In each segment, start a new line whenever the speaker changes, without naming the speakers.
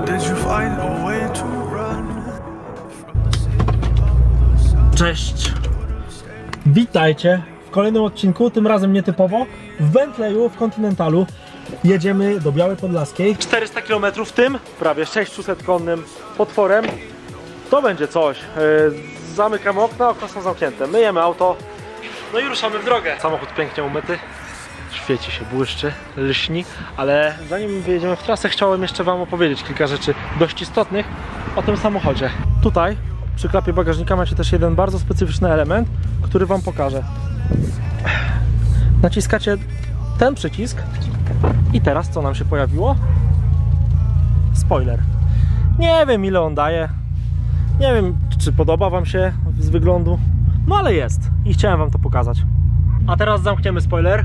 Cześć! Witajcie w kolejnym odcinku, tym razem nietypowo w Bentleyu, w Continentalu. Jedziemy do Białej Podlaskiej. 400 km, w tym prawie 600-konnym potworem. To będzie coś. Zamykamy okna, okna są zamknięte. Myjemy auto, no i ruszamy w drogę. Samochód pięknie umyty, świeci się, błyszczy, lśni, ale zanim wyjedziemy w trasę, chciałem jeszcze wam opowiedzieć kilka rzeczy dość istotnych o tym samochodzie. Tutaj przy klapie bagażnika macie też jeden bardzo specyficzny element, który wam pokażę. Naciskacie ten przycisk i teraz co nam się pojawiło? Spoiler. Nie wiem, ile on daje. Nie wiem, czy podoba wam się z wyglądu. No ale jest i chciałem wam to pokazać. A teraz zamkniemy spoiler.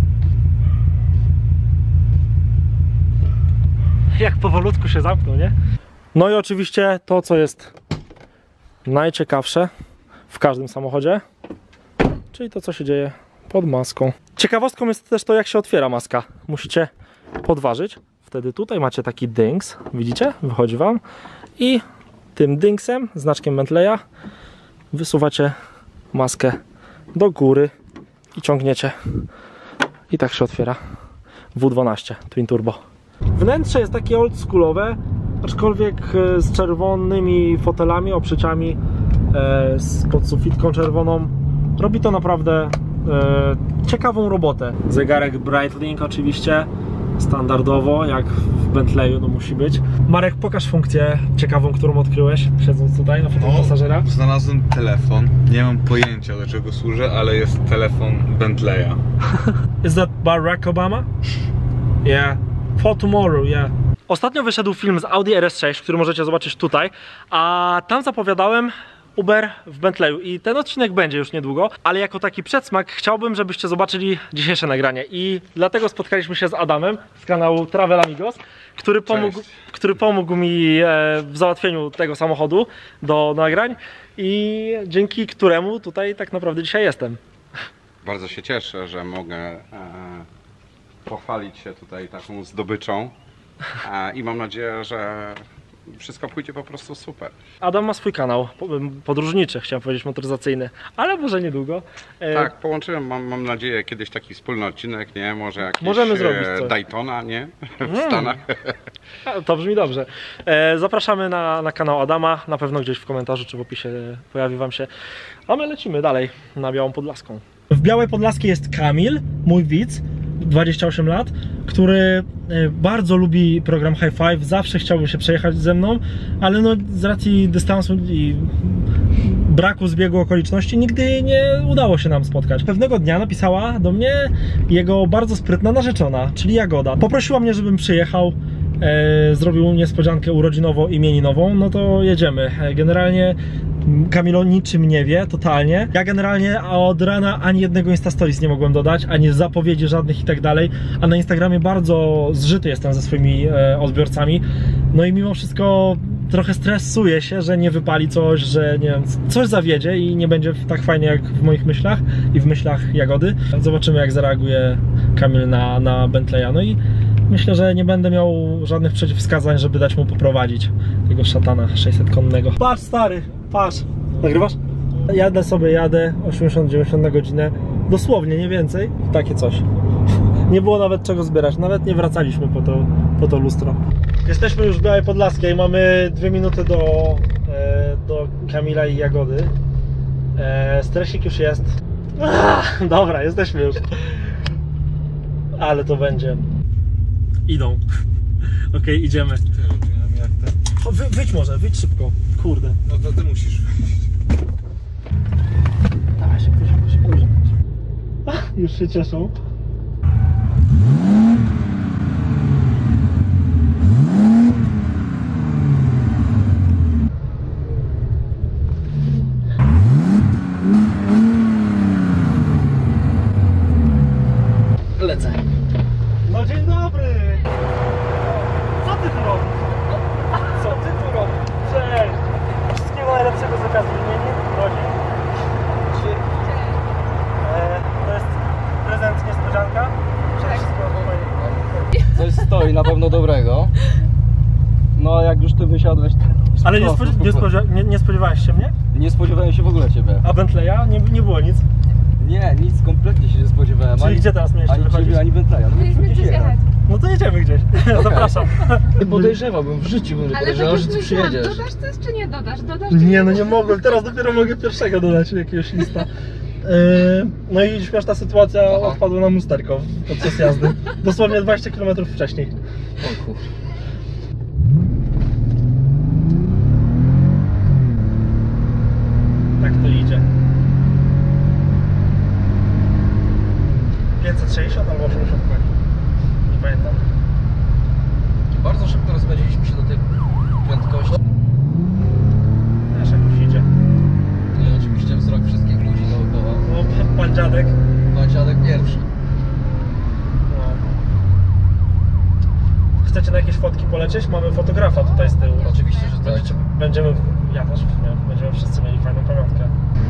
Jak powolutku się zamknął, nie? No i oczywiście to, co jest najciekawsze w każdym samochodzie, czyli to, co się dzieje pod maską. Ciekawostką jest też to, jak się otwiera maska. Musicie podważyć. Wtedy tutaj macie taki dynks, widzicie? Wychodzi wam. I tym dynksem, znaczkiem Bentleya, wysuwacie maskę do góry i ciągniecie. I tak się otwiera W12 Twin Turbo. Wnętrze jest takie oldschoolowe, aczkolwiek z czerwonymi fotelami, oprzyciami, z pod sufitką czerwoną. Robi to naprawdę ciekawą robotę. Zegarek Breitling oczywiście, standardowo, jak w Bentleyu, no musi być. Marek, pokaż funkcję ciekawą, którą odkryłeś, siedząc tutaj na fotelu pasażera.
Znalazłem telefon, nie mam pojęcia, do czego służy, ale jest telefon Bentleya.
Is that Barack Obama? Yeah. For tomorrow, yeah. Ostatnio wyszedł film z Audi RS6, który możecie zobaczyć tutaj, a tam zapowiadałem Uber w Bentleyu i ten odcinek będzie już niedługo, ale jako taki przedsmak chciałbym, żebyście zobaczyli dzisiejsze nagranie i dlatego spotkaliśmy się z Adamem z kanału Travel Amigos, który pomógł mi w załatwieniu tego samochodu do nagrań i dzięki któremu tutaj tak naprawdę dzisiaj jestem.
Bardzo się cieszę, że mogę pochwalić się tutaj taką zdobyczą i mam nadzieję, że wszystko pójdzie po prostu super.
Adam ma swój kanał podróżniczy, chciałem powiedzieć motoryzacyjny, ale może niedługo.
Tak, połączyłem, mam nadzieję, kiedyś taki wspólny odcinek, nie? Może jakiś
możemy zrobić coś.
Daytona, nie? W Stanach.
To brzmi dobrze. Zapraszamy na kanał Adama, na pewno gdzieś w komentarzu czy w opisie pojawi wam się. A my lecimy dalej na Białą Podlaską. W Białej Podlaskiej jest Kamil, mój widz, 28 lat, który bardzo lubi program High Five, zawsze chciałby się przejechać ze mną, ale no z racji dystansu i braku zbiegu okoliczności nigdy nie udało się nam spotkać. Pewnego dnia napisała do mnie jego bardzo sprytna narzeczona, czyli Jagoda. Poprosiła mnie, żebym przyjechał, zrobił niespodziankę urodzinowo-imieninową, no to jedziemy. Generalnie Kamilo niczym nie wie, totalnie. Ja generalnie od rana ani jednego Insta Stories nie mogłem dodać, ani zapowiedzi żadnych i tak dalej, a na Instagramie bardzo zżyty jestem ze swoimi odbiorcami. No i mimo wszystko trochę stresuję się, że nie wypali coś, że nie wiem, coś zawiedzie i nie będzie tak fajnie jak w moich myślach i w myślach Jagody. Zobaczymy, jak zareaguje Kamil na Bentleya. No i myślę, że nie będę miał żadnych przeciwwskazań, żeby dać mu poprowadzić tego szatana 600-konnego. Patrz stary, patrz. Nagrywasz? Jadę 80-90 na godzinę. Dosłownie, nie więcej. Takie coś. Nie było nawet czego zbierać. Nawet nie wracaliśmy po to lustro. Jesteśmy już w Białej Podlaskiej. Mamy 2 minuty do Kamila i Jagody. Stresik już jest. Dobra, jesteśmy już. Ale to będzie. Idą. Okej, idziemy. Wyjdź może, wyjdź szybko. Kurde.
No to ty musisz wyjść.
Dawaj, szybko. Już się cieszą. Lecę. No dzień dobry! Co ty tu robisz? Co ty tu robisz? Cześć! Wszystkiego najlepszego z okazji imienin, rodzin. To jest prezent, niespodzianka. Wszystkiego fajnego.
Coś stoi na pewno dobrego. No jak jak już ty wysiadłeś.
Ale nie spodziewałeś się mnie?
Nie spodziewałem się w ogóle ciebie.
A Bentleya? Nie było nic.
Nie, nic kompletnie się nie spodziewałem.
Czyli gdzie teraz mieliście
ani
wychodzić?
ciebie, ani Bentleya. No
Mieliśmy gdzieś jechać.
No to jedziemy gdzieś. Zapraszam.
Nie podejrzewałbym, w życiu bym nie
Ale
podejrzewał,
tak
że
jak
ty
myślałam,
przyjedziesz.
dodasz coś czy nie dodasz? Dodasz czy
Nie, no nie
dodasz?
mogłem. Teraz dopiero mogę pierwszego dodać jakiegoś lista. No i śmieszna sytuacja,
Aha.
odpadło nam lusterko podczas jazdy. Dosłownie 20 km wcześniej.
O kur...
Tak to idzie. 560 albo 80 koni. Nie pamiętam.
Bardzo szybko rozpędziliśmy się do tej prędkości.
Też jakoś idzie.
No i oczywiście wzrok wszystkich ludzi dookoła.
No, pan dziadek.
Pan dziadek pierwszy.
No. Chcecie na jakieś fotki polecieć? Mamy fotografa tutaj z tyłu.
Oczywiście, że tak.
Będziemy, ja też nie, będziemy wszyscy mieli fajną pamiątkę.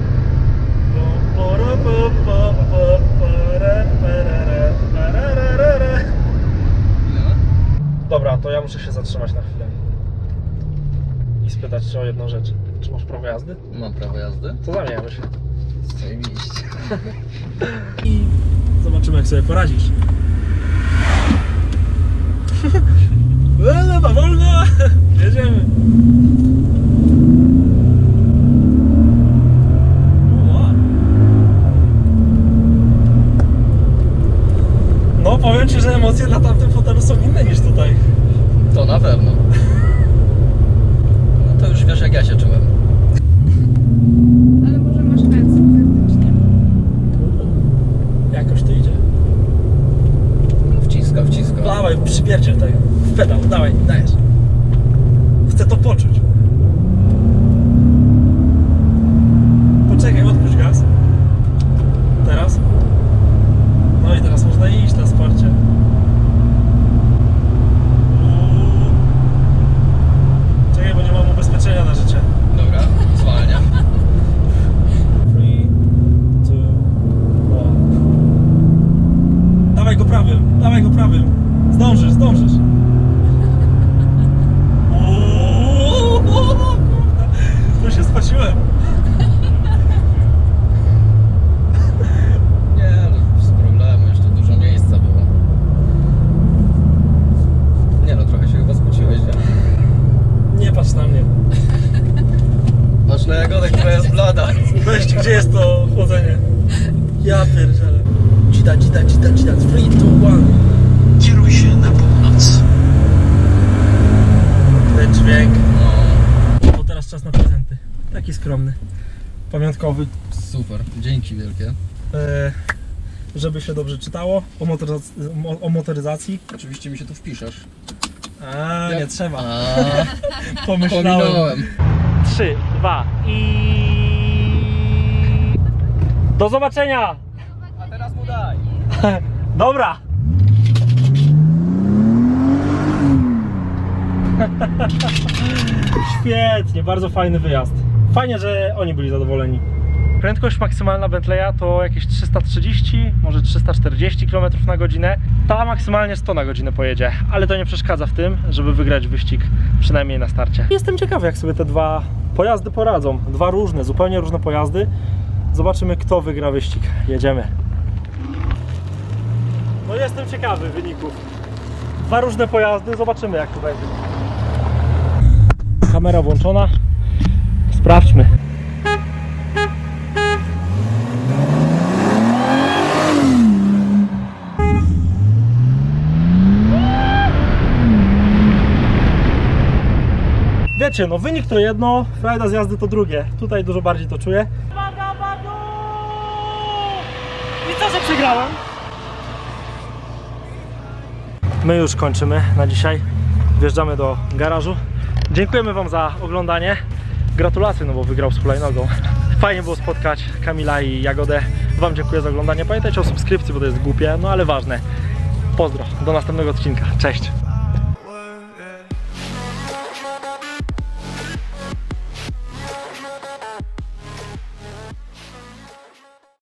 Dobra, to ja muszę się zatrzymać na chwilę i spytać cię o jedną rzecz. Czy masz prawo jazdy?
Mam prawo jazdy.
To zamieniamy się.
Zajebiście.
I zobaczymy, jak sobie poradzisz. Lewa wolna! Jedziemy! No, powiem ci, że emocje na tamtym fotelu są inne niż tutaj.
To na pewno. No to już wiesz, jak ja się czułem.
Ale może masz ręce faktycznie.
Jakoś to idzie.
Wciska.
Dawaj, przypierdziel tego. W pedał, dawaj, dajesz. Chcę to poczuć. Poczekaj, odpuść gaz. Teraz. No i teraz można iść na sporcie. Czekaj, bo nie mam ubezpieczenia na życie.
Dobra, zwalniam.
3, 2, 1. Dawaj go prawym, dawaj go prawym. Zdążysz. To się spociłem.
Nie, no bez problemu, jeszcze dużo miejsca było. Nie no, trochę się chyba spociłeś, nie?
Nie patrz na mnie.
Patrz na Jagodę, która jest blada.
Weźcie, gdzie jest to chłodzenie? Ja pierdzielę. Dzida. 3, 2, 1.
Kieruj się na północ.
Ten dźwięk.
No,
Bo teraz czas na prezenty. Taki skromny. Pamiątkowy.
super, dzięki wielkie.
Żeby się dobrze czytało. O motoryzacji.
Oczywiście mi się tu wpiszesz.
Nie trzeba.
A,
Pomyślałem.
pominąłem.
3, 2 i... Do zobaczenia!
A teraz mu daj.
Dobra! Świetnie, bardzo fajny wyjazd. Fajnie, że oni byli zadowoleni. Prędkość maksymalna Bentleya to jakieś 330, może 340 km na godzinę. Ta maksymalnie 100 na godzinę pojedzie, ale to nie przeszkadza w tym, żeby wygrać wyścig, przynajmniej na starcie. Jestem ciekawy, jak sobie te dwa pojazdy poradzą. Dwa różne, zupełnie różne pojazdy. Zobaczymy, kto wygra wyścig. Jedziemy. No jestem ciekawy wyników. Dwa różne pojazdy, zobaczymy, jak to będzie. Kamera włączona. Sprawdźmy. Wiecie, no wynik to jedno, frajda z jazdy to drugie. Tutaj dużo bardziej to czuję. I co, że przegrałem? My już kończymy na dzisiaj. Wjeżdżamy do garażu. Dziękujemy wam za oglądanie. Gratulacje, no bo wygrał z hulajnogą. Fajnie było spotkać Kamila i Jagodę. Wam dziękuję za oglądanie. Pamiętajcie o subskrypcji, bo to jest głupie, no ale ważne. Pozdro, do następnego odcinka. Cześć!